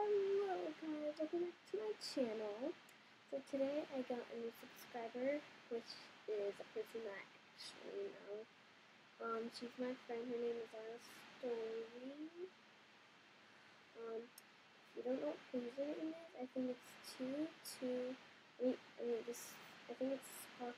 Hello guys, welcome back to my channel. So today I got a new subscriber, which is a person that I actually know. She's my friend, her name is Anna Story. If you don't know what her username is, I think it's I think it's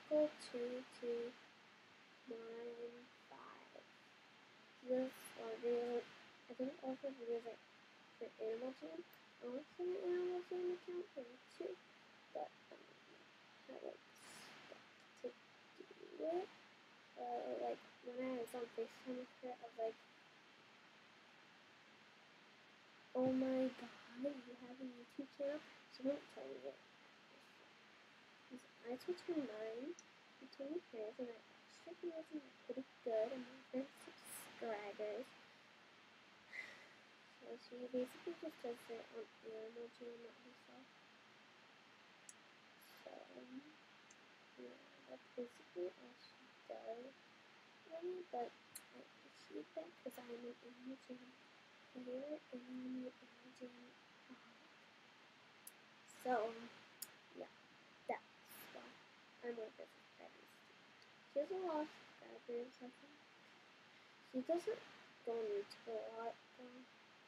Sparkle2295. This video, I think all her videos are for Animal Jam. I want to an Animal Jam account for me too, but I don't know how to do it. Like when I was on FaceTime with her, I was like, "Oh my God, you have a YouTube channel?" She won't tell me it. I told her mine. She told me hers, and I watched her videos, and they're pretty good. I'm one of her subscribers. So she basically just does it on Animal Jam, not herself. So, yeah, that's basically all she does. Really, but I appreciate that because I'm an Animal Jam player and I'm an Animal Jam So, yeah, that's why I'm one of her subscribers. She has a lot of subscribers, I think. She doesn't go on YouTube a lot, though.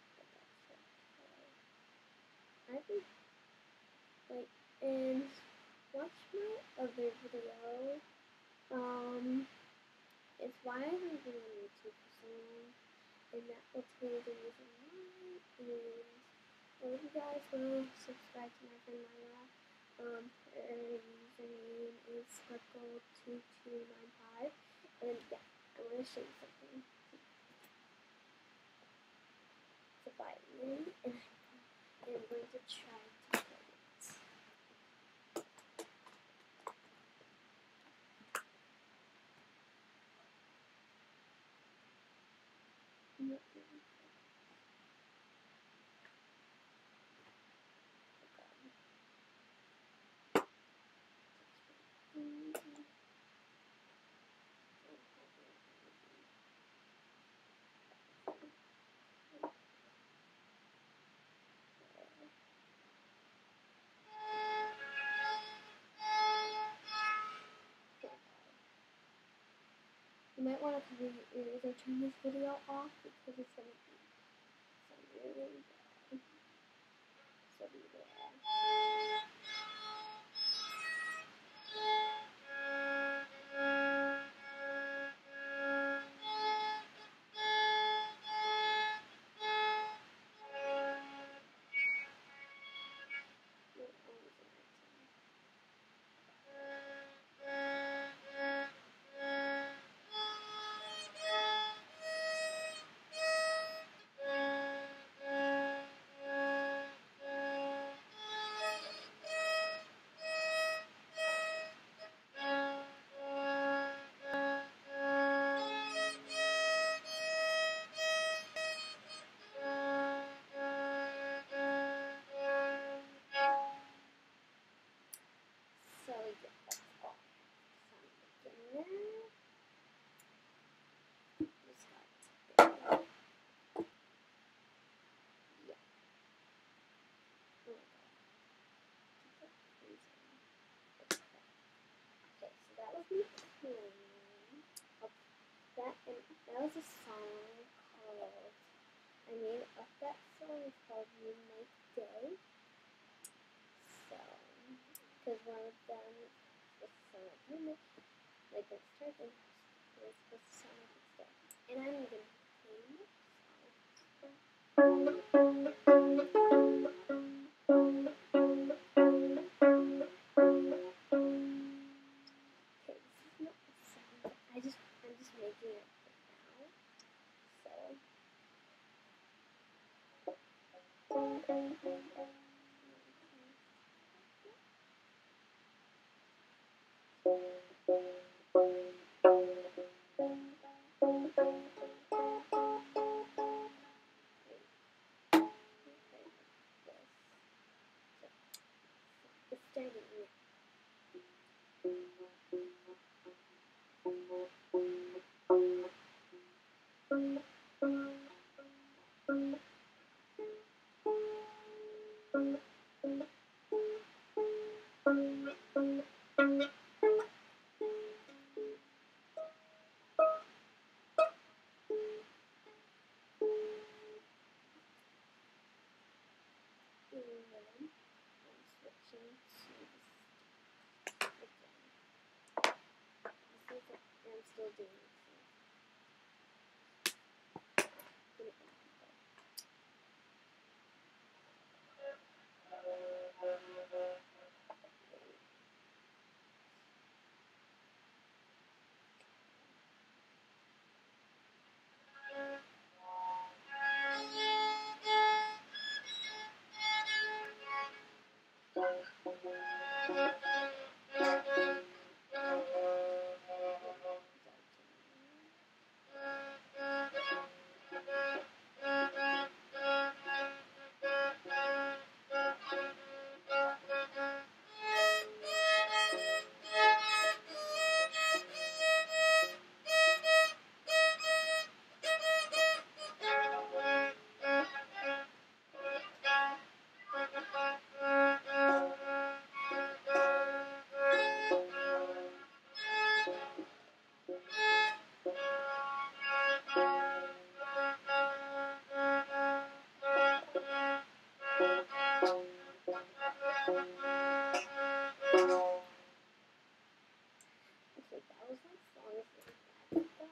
I think, like, and watch my other video. It's why I haven't been on YouTube for so long, and that will tell you the reason why. And if you guys will subscribe to my friend Myra, her username is Sparkle2295, and yeah, I want to show you something. It's a violin, and I'm going to try to play it. You might want to cover your ears or turn this video off because it's going to sound really bad. So be there. So yeah, that's all. So I'm looking there. Just got there. Yeah. Oh my God. Okay, so that was me playing. That was a song called. I made up that song. It's called Midnight Day. So, because one of them was the song of midnight, like when it starts, and it was supposed to sound like it's dead. And I'm gonna play it. Okay, this is not the sound. I'm just making it now. It's starting now. then I'm switching to again. I'm still doing this. Okay, that was my song for that though, but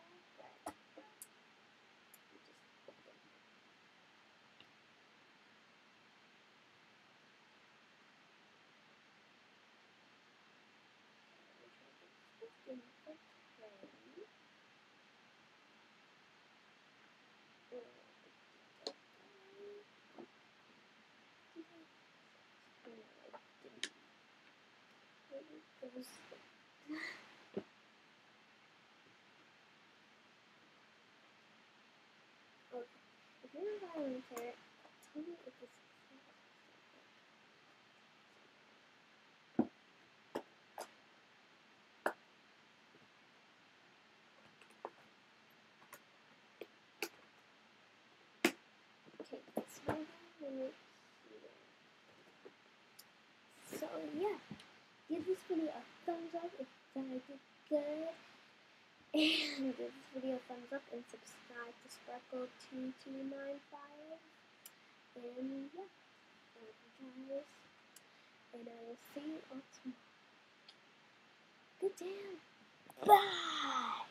okay, if you're a violin player, tell me if this is okay, this one minute here. So yeah, give this video a thumbs up if I did good. And give this video a thumbs up and subscribe to Sparkle2295. And yeah, thank you guys. And I will see you all tomorrow. Good damn. Bye.